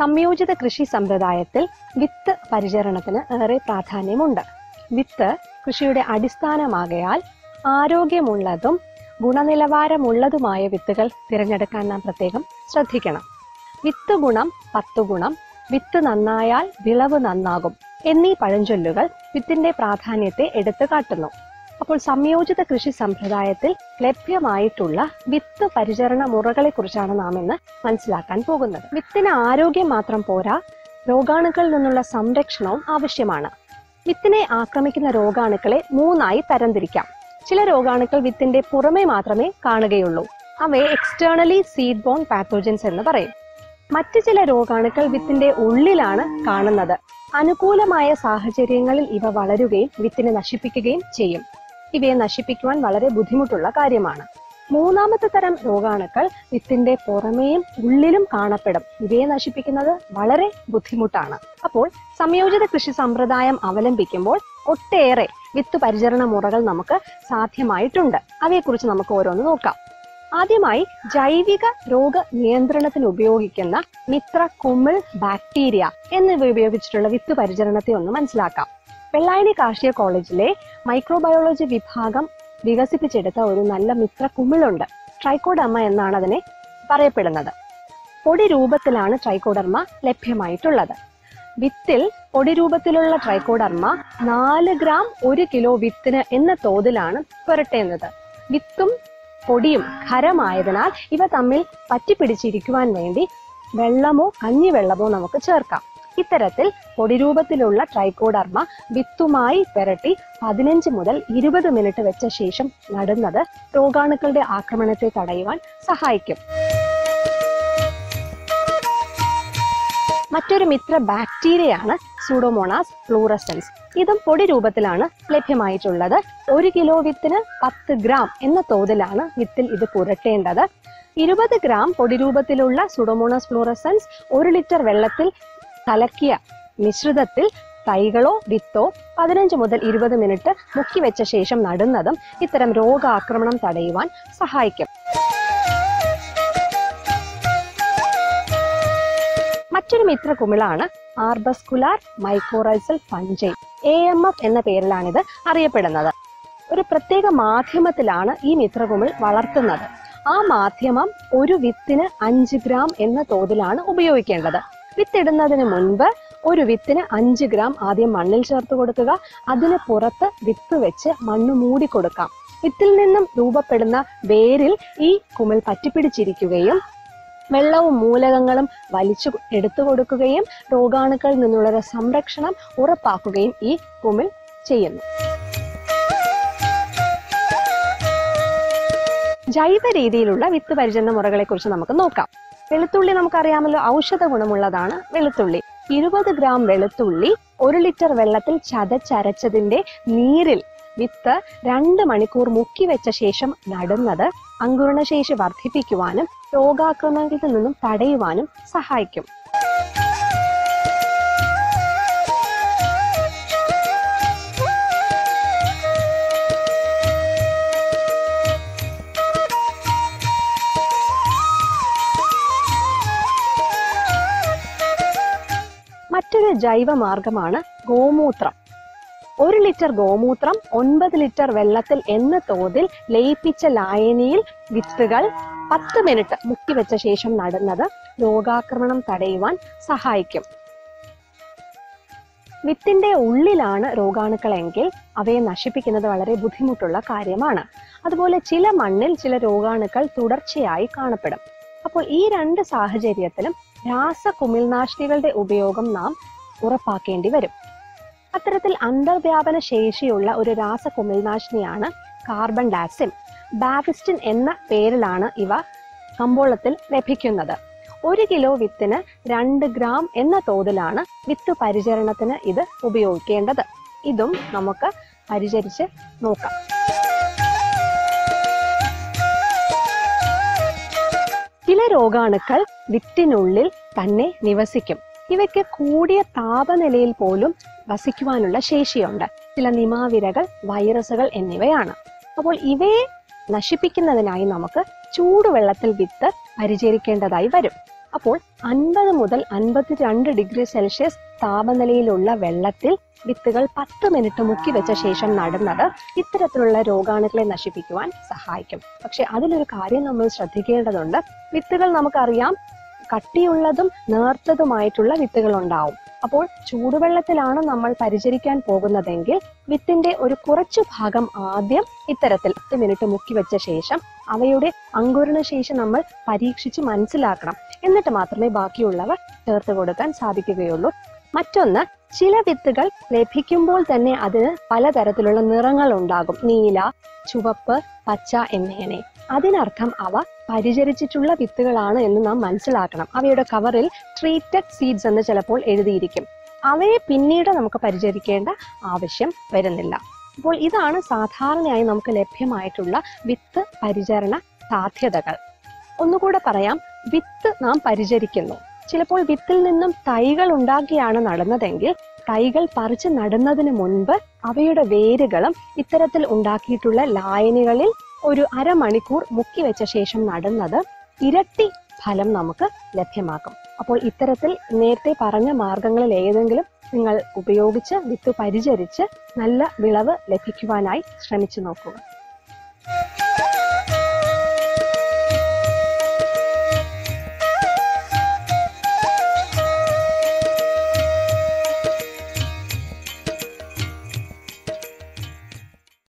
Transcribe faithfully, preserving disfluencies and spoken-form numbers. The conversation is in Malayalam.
സംയോജിത കൃഷി സമ്പ്രദായത്തിൽ വിത്ത് പരിചരണത്തിന് ഏറെ പ്രാധാന്യമുണ്ട്. വിത്ത് കൃഷിയുടെ അടിസ്ഥാനമാകയാൽ ആരോഗ്യമുള്ളതും ഗുണനിലവാരമുള്ളതുമായ വിത്തുകൾ തിരഞ്ഞെടുക്കാൻ നാം പ്രത്യേകം ശ്രദ്ധിക്കണം. വിത്ത് ഗുണം പത്തു ഗുണം, വിത്ത് നന്നായാൽ വിളവ് നന്നാകും എന്നീ പഴഞ്ചൊല്ലുകൾ വിത്തിന്റെ പ്രാധാന്യത്തെ എടുത്തു കാട്ടുന്നു. അപ്പോൾ സംയോജിത കൃഷി സമ്പ്രദായത്തിൽ ലഭ്യമായിട്ടുള്ള വിത്ത് പരിചരണ മുറകളെ കുറിച്ചാണ് നാം ഇന്ന് മനസ്സിലാക്കാൻ പോകുന്നത്. വിത്തിന് ആരോഗ്യം മാത്രം പോരാ, രോഗാണുക്കളിൽ നിന്നുള്ള സംരക്ഷണവും ആവശ്യമാണ്. വിത്തിനെ ആക്രമിക്കുന്ന രോഗാണുക്കളെ മൂന്നായി തരംതിരിക്കാം. ചില രോഗാണുക്കൾ വിത്തിന്റെ പുറമെ മാത്രമേ കാണുകയുള്ളൂ. അവയെ എക്സ്റ്റേണലി സീഡ് ബോൺ പാത്തോജൻസ് എന്ന് പറയും. മറ്റു ചില രോഗാണുക്കൾ വിത്തിന്റെ ഉള്ളിലാണ് കാണുന്നത്. അനുകൂലമായ സാഹചര്യങ്ങളിൽ ഇവ വളരുകയും വിത്തിനെ നശിപ്പിക്കുകയും ചെയ്യും. ഇവയെ നശിപ്പിക്കുവാൻ വളരെ ബുദ്ധിമുട്ടുള്ള കാര്യമാണ്. മൂന്നാമത്തെ തരം രോഗാണുക്കൾ വിത്തിന്റെ പുറമേയും ഉള്ളിലും കാണപ്പെടും. ഇവയെ നശിപ്പിക്കുന്നത് വളരെ ബുദ്ധിമുട്ടാണ്. അപ്പോൾ സംയോജിത കൃഷി സമ്പ്രദായം അവലംബിക്കുമ്പോൾ ഒട്ടേറെ വിത്ത് പരിചരണ മുറകൾ നമുക്ക് സാധ്യമായിട്ടുണ്ട്. അവയെക്കുറിച്ച് നമുക്ക് ഓരോന്ന് നോക്കാം. ആദ്യമായി ജൈവിക രോഗ നിയന്ത്രണത്തിന് ഉപയോഗിക്കുന്ന മിത്ര, കുമിൾ, ബാക്ടീരിയ എന്നിവ ഉപയോഗിച്ചിട്ടുള്ള വിത്ത് പരിചരണത്തെ ഒന്ന് മനസ്സിലാക്കാം. വെള്ളായണി കാർഷിക കോളേജിലെ മൈക്രോബയോളജി വിഭാഗം വികസിപ്പിച്ചെടുത്ത ഒരു നല്ല മിത്ര കുമിളുണ്ട്. ട്രൈക്കോഡർമ എന്നാണ് അതിനെ പറയപ്പെടുന്നത്. പൊടി രൂപത്തിലാണ് ട്രൈക്കോഡർമ ലഭ്യമായിട്ടുള്ളത്. വിത്തിൽ പൊടി രൂപത്തിലുള്ള ട്രൈക്കോഡർമ നാല് ഗ്രാം ഒരു കിലോ വിത്തിന് എന്ന തോതിലാണ് പുരട്ടേണ്ടത്. വിത്തും പൊടിയും ഖരമായതിനാൽ ഇവ തമ്മിൽ പറ്റിപ്പിടിച്ചിരിക്കുവാൻ വേണ്ടി വെള്ളമോ കഞ്ഞിവെള്ളമോ നമുക്ക് ചേർക്കാം. ഇത്തരത്തിൽ പൊടിരൂപത്തിലുള്ള ട്രൈക്കോഡർമ വിത്തുമായി പുരട്ടി പതിനഞ്ച് മുതൽ ഇരുപത് മിനിറ്റ് വെച്ച ശേഷം നടുന്നത് രോഗാണുക്കളുടെ ആക്രമണത്തെ തടയുവാൻ സഹായിക്കും. മറ്റൊരു മിത്ര ബാക്ടീരിയയാണ് സൂഡോമോണാസ് ഫ്ലൂറസെൻസ്. ഇതും പൊടി രൂപത്തിലാണ് ലഭ്യമായിട്ടുള്ളത്. ഒരു കിലോ വിത്തിന് പത്ത് ഗ്രാം എന്ന തോതിലാണ് വിത്തിൽ ഇത് പുരട്ടേണ്ടത്. ഇരുപത് ഗ്രാം പൊടി രൂപത്തിലുള്ള സൂഡോമോണാസ് ഫ്ലൂറസെൻസ് ഒരു ലിറ്റർ വെള്ളത്തിൽ കലക്കിയ മിശ്രിതത്തിൽ തൈകളോ വിത്തോ പതിനഞ്ച് മുതൽ ഇരുപത് മിനിറ്റ് മുക്കി വെച്ച ശേഷം നടുന്നതും ഇത്തരം രോഗാക്രമണം തടയുവാൻ സഹായിക്കും. മറ്റൊരു മിത്ര കുമിളാണ് arbuscular mycorrhizal fungi. A M F എന്ന പേരിലാണിത് അറിയപ്പെടുന്നത്. ഒരു പ്രത്യേക മാധ്യമത്തിലാണ് ഈ മിത്രകുമിൾ വളർത്തുന്നത്. ആ മാധ്യമം ഒരു വിത്തിന് അഞ്ച് ഗ്രാം എന്ന തോതിലാണ് ഉപയോഗിക്കേണ്ടത്. വിത്തിടുന്നതിന് മുൻപ് ഒരു വിത്തിന് അഞ്ച് ഗ്രാം ആദ്യം മണ്ണിൽ ചേർത്ത് കൊടുക്കുക. അതിന് പുറത്ത് വിത്ത് വെച്ച് മണ്ണ് മൂടി കൊടുക്കാം. വിത്തിൽ നിന്നും രൂപപ്പെടുന്ന വേരിൽ ഈ കുമിൾ പറ്റിപ്പിടിച്ചിരിക്കുകയും വെള്ളവും മൂലകങ്ങളും വലിച്ചു എടുത്തു കൊടുക്കുകയും രോഗാണുക്കളിൽ നിന്നുള്ള സംരക്ഷണം ഉറപ്പാക്കുകയും ഈ കുമിൾ ചെയ്യുന്നു. ജൈവ രീതിയിലുള്ള വിത്ത് പരിചരണ മുറകളെ കുറിച്ച് നമുക്ക് നോക്കാം. വെളുത്തുള്ളി നമുക്കറിയാമല്ലോ, ഔഷധ ഗുണമുള്ളതാണ് വെളുത്തുള്ളി. ഇരുപത് ഗ്രാം വെളുത്തുള്ളി ഒരു ലിറ്റർ വെള്ളത്തിൽ ചതച്ചരച്ചതിന്റെ നീരിൽ വിത്ത് രണ്ട് മണിക്കൂർ മുക്കി വെച്ച ശേഷം നടുന്നത് അങ്കുരണശേഷി വർദ്ധിപ്പിക്കുവാനും രോഗാക്രമണത്തിൽ നിന്നും തടയുവാനും സഹായിക്കും. മറ്റൊരു ജൈവ മാർഗമാണ് ഗോമൂത്രം. ഒരു ലിറ്റർ ഗോമൂത്രം ഒൻപത് ലിറ്റർ വെള്ളത്തിൽ എന്ന തോതിൽ ലയിപ്പിച്ച ലായനിയിൽ വിത്തുകൾ പത്ത് മിനിറ്റ് മുക്കി വെച്ച ശേഷം നടുന്നത് രോഗാക്രമണം തടയുവാൻ സഹായിക്കും. വിത്തിന്റെ ഉള്ളിലാണ് രോഗാണുക്കളെങ്കിൽ അവയെ നശിപ്പിക്കുന്നത് വളരെ ബുദ്ധിമുട്ടുള്ള കാര്യമാണ്. അതുപോലെ ചില മണ്ണിൽ ചില രോഗാണുക്കൾ തുടർച്ചയായി കാണപ്പെടും. അപ്പോൾ ഈ രണ്ട് സാഹചര്യത്തിലും രാസകുമിൾനാശിനികളുടെ ഉപയോഗം നാം ഉറപ്പാക്കേണ്ടി വരും. അത്തരത്തിൽ അന്തർവ്യാപന ശേഷിയുള്ള ഒരു രാസകുമിൾനാശിനിയാണ് കാർബൺ ഡാസിം. ബാവിസ്റ്റിൻ എന്ന പേരിലാണ് ഇവ കമ്പോളത്തിൽ ലഭിക്കുന്നത്. ഒരു കിലോ വിത്തിന് രണ്ട് ഗ്രാം എന്ന തോതിലാണ് വിത്ത് പരിചരണത്തിന് ഇത് ഉപയോഗിക്കേണ്ടത്. ഇതും നമുക്ക് പരിചരിച്ച് നോക്കാം. ചില രോഗാണുക്കൾ വിത്തിനുള്ളിൽ തന്നെ നിവസിക്കും. ഇവയ്ക്ക് കൂടിയ താപനിലയിൽ പോലും വസിക്കുവാനുള്ള ശേഷിയുണ്ട്. ചില നിമാവിരകൾ, വൈറസുകൾ എന്നിവയാണ്. അപ്പോൾ ഇവയെ നശിപ്പിക്കുന്നതിനായി നമുക്ക് ചൂടുവെള്ളത്തിൽ വിത്ത് പരിചരിക്കേണ്ടതായി വരും. അപ്പോൾ അൻപത് മുതൽ അൻപത്തിരണ്ട് ഡിഗ്രി സെൽഷ്യസ് താപനിലയിലുള്ള വെള്ളത്തിൽ വിത്തുകൾ പത്ത് മിനിറ്റ് മുക്കി വെച്ച ശേഷം നടുന്നത് ഇത്തരത്തിലുള്ള രോഗാണുക്കളെ നശിപ്പിക്കുവാൻ സഹായിക്കും. പക്ഷെ അതിലൊരു കാര്യം നമ്മൾ ശ്രദ്ധിക്കേണ്ടതുണ്ട്. വിത്തുകൾ നമുക്കറിയാം കട്ടിയുള്ളതും നേർത്തതുമായിട്ടുള്ള വിത്തുകൾ ഉണ്ടാവും. അപ്പോൾ ചൂടുവെള്ളത്തിലാണ് നമ്മൾ പരിചരിക്കാൻ പോകുന്നതെങ്കിൽ വിത്തിന്റെ ഒരു കുറച്ചു ഭാഗം ആദ്യം ഇത്തരത്തിൽ പത്ത് മിനിറ്റ് മുക്കി വെച്ച ശേഷം അവയുടെ അങ്കുരണ ശേഷി നമ്മൾ പരീക്ഷിച്ച് മനസ്സിലാക്കണം. എന്നിട്ട് മാത്രമേ ബാക്കിയുള്ളവ ചേർത്ത് കൊടുക്കാൻ സാധിക്കുകയുള്ളൂ. മറ്റൊന്ന്, ചില വിത്തുകൾ ലഭിക്കുമ്പോൾ തന്നെ അതിന് പലതരത്തിലുള്ള നിറങ്ങൾ ഉണ്ടാകും. നീല, ചുവപ്പ്, പച്ച എന്നിങ്ങനെ. അതിനർത്ഥം അവ പരിചരിച്ചിട്ടുള്ള വിത്തുകളാണ് എന്ന് നാം മനസ്സിലാക്കണം. അവയുടെ കവറിൽ ട്രീറ്റഡ് സീഡ്സ് എന്ന് ചിലപ്പോൾ എഴുതിയിരിക്കും. അവയെ പിന്നീട് നമുക്ക് പരിചരിക്കേണ്ട ആവശ്യം വരുന്നില്ല. അപ്പോൾ ഇതാണ് സാധാരണയായി നമുക്ക് ലഭ്യമായിട്ടുള്ള വിത്ത് പരിചരണ സാധ്യതകൾ. ഒന്നുകൂടെ പറയാം, വിത്ത് നാം പരിചരിക്കുന്നു. ചിലപ്പോൾ വിത്തിൽ നിന്നും തൈകൾ ഉണ്ടാക്കിയാണ് നടുന്നതെങ്കിൽ തൈകൾ പറിച്ച് നടുന്നതിന് മുൻപ് അവയുടെ വേരുകളും ഇത്തരത്തിൽ ഉണ്ടാക്കിയിട്ടുള്ള ലായനികളിൽ ഒരു അരമണിക്കൂർ മുക്കി വെച്ച ശേഷം നടുന്നത് ഇരട്ടി ഫലം നമുക്ക് ലഭ്യമാക്കും. അപ്പോൾ ഇത്തരത്തിൽ നേരത്തെ പറഞ്ഞ മാർഗങ്ങളിൽ ഏതെങ്കിലും നിങ്ങൾ ഉപയോഗിച്ച് വിത്ത് പരിചരിച്ച് നല്ല വിളവ് ലഭിക്കുവാനായി ശ്രമിച്ചു നോക്കുക.